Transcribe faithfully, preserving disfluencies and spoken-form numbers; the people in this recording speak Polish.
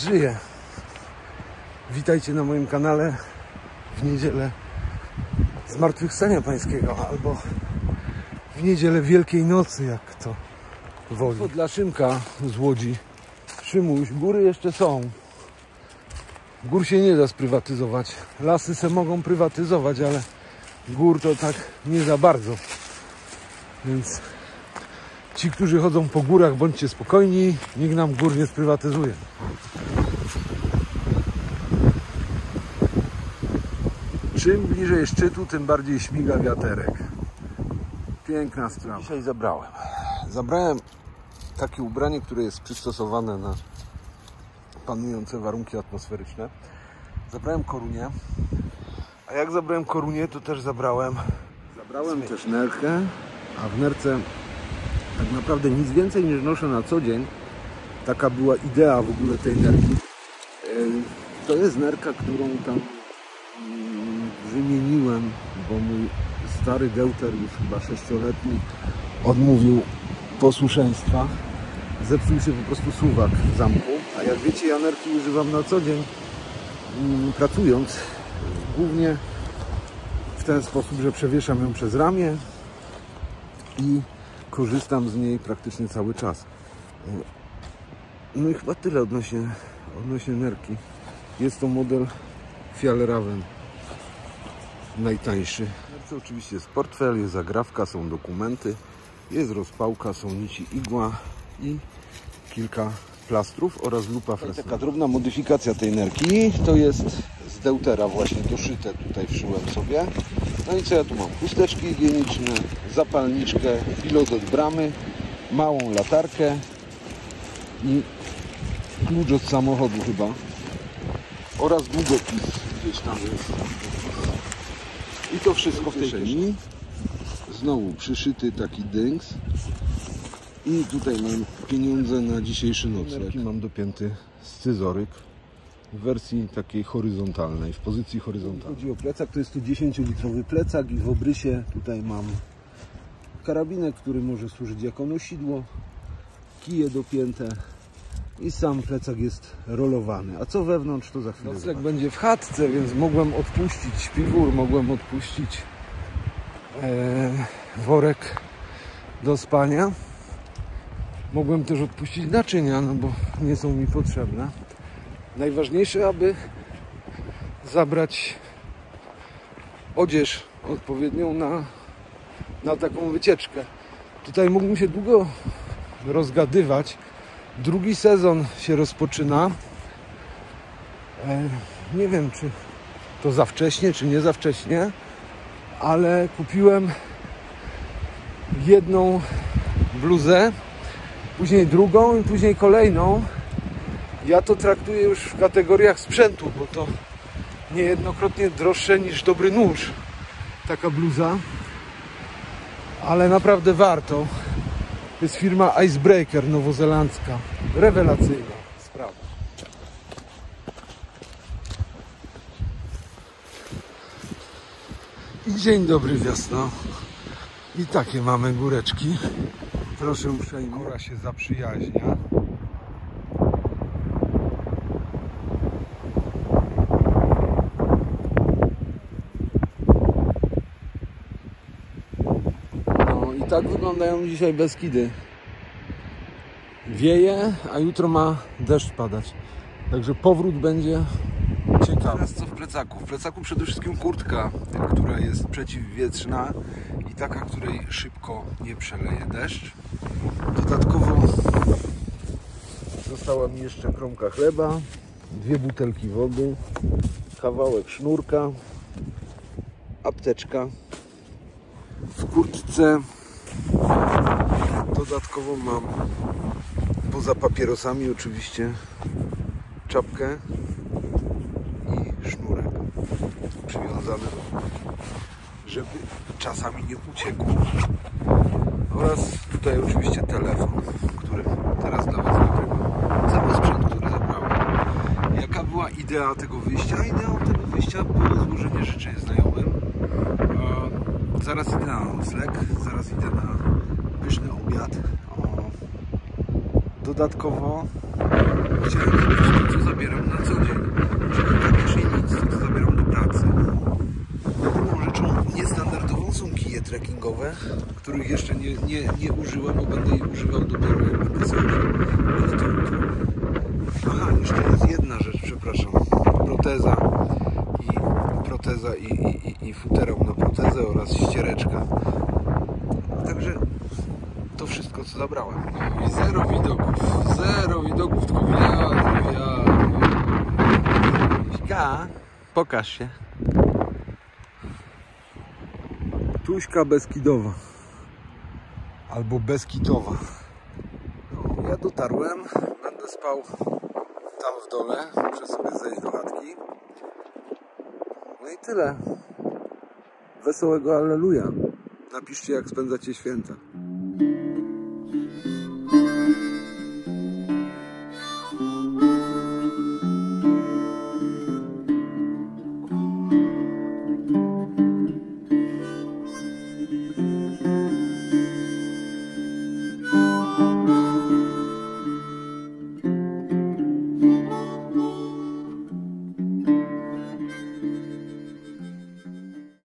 żyje. Witajcie na moim kanale w niedzielę Zmartwychwstania Pańskiego albo w niedzielę Wielkiej Nocy, jak kto woli. To dla Szymka z Łodzi. Szymuś, góry jeszcze są. Gór się nie da sprywatyzować. Lasy se mogą prywatyzować, ale gór to tak nie za bardzo. Więc ci, którzy chodzą po górach, bądźcie spokojni, nikt nam gór nie sprywatyzuje. Czym bliżej szczytu, tym bardziej śmiga wiaterek. Piękna sprawa. Dzisiaj zabrałem. Zabrałem takie ubranie, które jest przystosowane na panujące warunki atmosferyczne. Zabrałem korunię. A jak zabrałem korunię, to też zabrałem Zabrałem też nerkę, a w nerce tak naprawdę nic więcej niż noszę na co dzień. Taka była idea w ogóle tej nerki. To jest nerka, którą tam wymieniłem, bo mój stary deuter, już chyba sześcioletni, odmówił posłuszeństwa. Zepsuł się po prostu suwak w zamku. A jak wiecie, ja nerki używam na co dzień, pracując głównie w ten sposób, że przewieszam ją przez ramię i korzystam z niej praktycznie cały czas. No i chyba tyle odnośnie, odnośnie nerki. Jest to model Fjällräven, najtańszy. W nerce oczywiście jest portfel, jest zagrawka, są dokumenty, jest rozpałka, są nici igła i kilka plastrów oraz lupa fresna. Taka drobna modyfikacja tej nerki to jest z deutera właśnie doszyte, tutaj wszyłem sobie. No i co ja tu mam? Chusteczki higieniczne, zapalniczkę, pilot od bramy, małą latarkę i klucz od samochodu chyba oraz długopis gdzieś tam jest. I to wszystko w tej kieszeni. Znowu przyszyty taki dynks. I tutaj mam pieniądze na dzisiejszy nocleg. Mam dopięty scyzoryk w wersji takiej horyzontalnej, w pozycji horyzontalnej. Chodzi o plecak, to jest tu dziesięciolitrowy plecak i w obrysie tutaj mam karabinek, który może służyć jako nosidło, kije dopięte i sam plecak jest rolowany. A co wewnątrz, to za chwilę nocleg będzie w chatce, więc mogłem odpuścić śpiwór, mogłem odpuścić e, worek do spania. Mogłem też odpuścić naczynia, no bo nie są mi potrzebne. Najważniejsze, aby zabrać odzież odpowiednią na, na taką wycieczkę. Tutaj mógłbym się długo rozgadywać. Drugi sezon się rozpoczyna. E, nie wiem, czy to za wcześnie, czy nie za wcześnie, ale kupiłem jedną bluzę, później drugą i później kolejną. Ja to traktuję już w kategoriach sprzętu, bo to niejednokrotnie droższe niż dobry nóż taka bluza, ale naprawdę warto. To jest firma Icebreaker nowozelandzka. Rewelacyjna sprawa. I dzień dobry, wiosno. I takie mamy góreczki. Proszę uprzejmie. Góra się zaprzyjaźnia. No i tak wyglądają dzisiaj Beskidy. Wieje, a jutro ma deszcz padać. Także powrót będzie ciekawy. Teraz co w plecaku? W plecaku przede wszystkim kurtka, która jest przeciwwietrzna i taka, której szybko nie przeleje deszcz. Dodatkowo została mi jeszcze kromka chleba, dwie butelki wody, kawałek sznurka, apteczka. W kurtce dodatkowo mam, poza papierosami oczywiście, czapkę i sznurek przywiązany do kurtki, żeby czasami nie uciekł. Oraz tutaj oczywiście telefon, który teraz dla Was nagrywam. Cały sprzęt, który zabrałem. Jaka była idea tego wyjścia? Ideą tego wyjścia było złożenie życzeń znajomym. Zaraz idę na nocleg, zaraz idę na pyszny obiad. Dodatkowo Chciałem wziąć to, co zabieram na co dzień. Czyli praktycznie nic, to co zabieram do pracy. Drugą rzeczą niestandardową są kije trekkingowe, których jeszcze nie, nie, nie użyłem, bo będę ich używał dopiero jak będę sobie. Ale to jutro. Aha, jeszcze jest jedna rzecz, przepraszam. Proteza i proteza i, i, i futerał na protezę oraz ściereczka. Także to wszystko, co zabrałem. I zero widoków, zero widoków, tylko wiatr, wiatr. Tuśka, pokaż się. Tuśka Beskidowa. Albo Beskitowa. No, ja dotarłem, będę spał tam w dole, muszę sobie zejść do chatki. No i tyle. Wesołego Alleluja. Napiszcie, jak spędzacie święta.